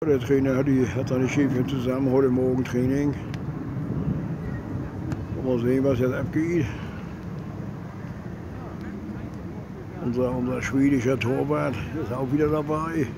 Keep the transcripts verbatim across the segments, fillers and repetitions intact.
Der Trainer hat, die, hat seine Schäfchen zusammen, heute Morgen Training. Mal sehen, was jetzt abgeht. Unser, unser schwedischer Torwart ist auch wieder dabei.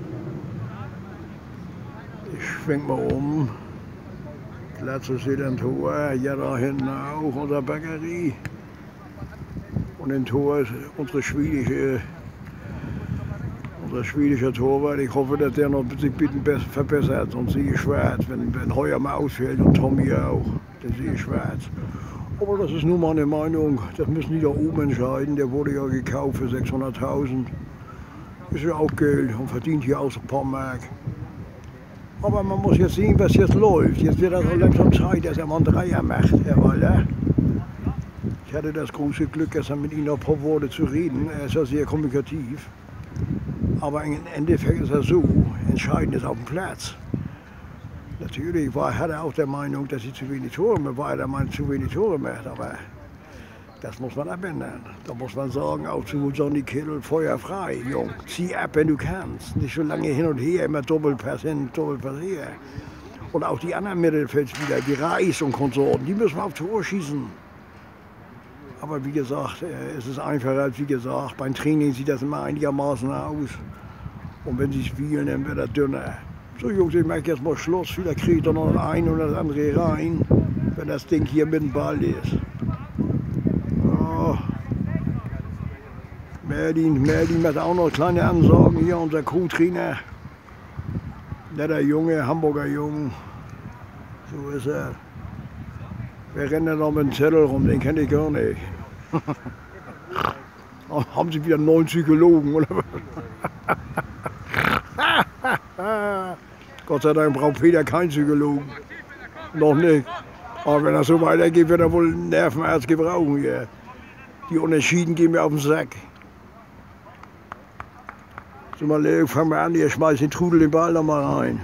Ich schwenk mal um. Glatze steht am Tor, ja da hinten auch unser Bäckerie. Und im Tor ist unsere schwedische, unser schwedischer Torwart. Ich hoffe, dass der noch sich ein bisschen verbessert, sonst sehe ich schwarz. Wenn, wenn Heuer mal ausfällt und Tommy auch, dann sehe ich schwarz. Aber das ist nur meine Meinung, das müssen die da oben entscheiden. Der wurde ja gekauft für sechshunderttausend. Ist ja auch Geld und verdient hier auch ein paar Mark. Aber man muss jetzt sehen, was jetzt läuft. Jetzt wird das so langsam Zeit, dass er mal einen Dreier macht, Herr Walder. Ich hatte das große Glück, gestern mit ihm noch ein paar Worte zu reden. Er ist ja sehr kommunikativ. Aber im Endeffekt ist er so, entscheidend ist auf dem Platz. Natürlich war, hat er auch der Meinung, dass sie zu wenig Tore macht, war er der Meinung, zu wenig Tore macht, aber das muss man abändern. Da muss man sagen, auch zu Sonny Kittel, Feuer frei, Jung, zieh ab, wenn du kannst. Nicht so lange hin und her, immer Doppelpass hin, Doppelpass her. Und auch die anderen Mittelfeldspieler, die Reis und Konsorten, die müssen auf Tor schießen. Aber wie gesagt, es ist einfacher als wie gesagt, beim Training sieht das immer einigermaßen aus. Und wenn sie spielen, dann wird er dünner. So Jungs, ich mache jetzt mal Schluss, vielleicht kriege ich doch noch ein oder das andere rein, wenn das Ding hier mit dem Ball ist. Oh. Merlin, Merlin macht auch noch kleine Ansagen, hier unser Co-Trainer. Netter Junge, Hamburger Jung, so ist er. Wer rennt denn noch mit dem Zettel rum, den kenne ich gar nicht. Oh, haben Sie wieder einen neuen Psychologen, oder was? Gott sei Dank braucht Peter keinen Psychologen. Noch nicht. Aber wenn das so weitergeht, wird er wohl einen Nervenarzt gebrauchen hier. Die Unentschieden gehen mir auf den Sack. So mal, Leo, fang mal an, ihr schmeißt den Trudel den Ball noch mal rein.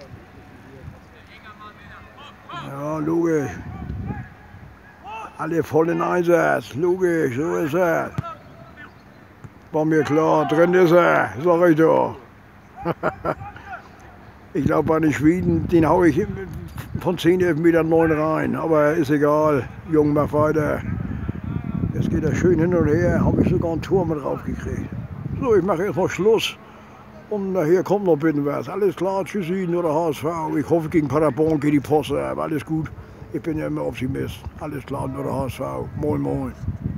Ja, logisch. Alle voll in Einsatz. Logisch, so ist er. War mir klar, drin ist er, sag ich doch. Ich glaube, bei den Schweden, den haue ich von zehn, elf Metern neun rein. Aber ist egal, Jung, mach weiter. Jetzt geht er schön hin und her, habe ich sogar ein Tor mit drauf gekriegt. So, ich mache erstmal Schluss. Und nachher kommt noch ein bisschen was. Alles klar, tschüssi, nur der H S V. Ich hoffe, gegen Paderborn geht die Post ab. Alles gut. Ich bin ja immer Optimist. Alles klar, nur der H S V. Moin, moin.